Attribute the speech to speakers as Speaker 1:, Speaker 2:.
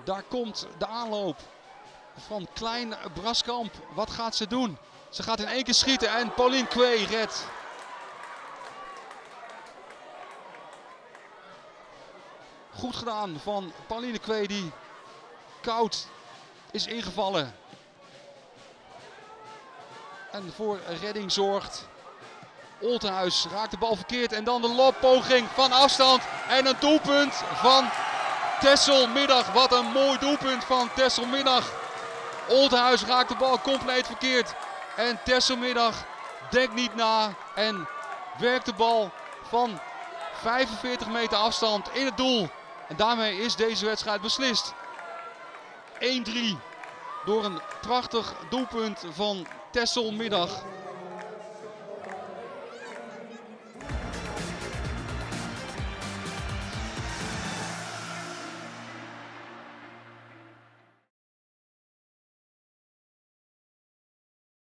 Speaker 1: Daar komt de aanloop van Klein Braskamp. Wat gaat ze doen? Ze gaat in één keer schieten en Pauline Quay redt. Goed gedaan van Pauline Quay die koud is ingevallen. En voor redding zorgt. Oltenhuis raakt de bal verkeerd en dan de loppoging van afstand. En een doelpunt van Tesselmiddag. Wat een mooi doelpunt van Tesselmiddag. Oltenhuis raakt de bal compleet verkeerd. En Tesselmiddag denkt niet na en werkt de bal van 45 meter afstand in het doel. En daarmee is deze wedstrijd beslist. 1-3 door een prachtig doelpunt van Tesselmiddag.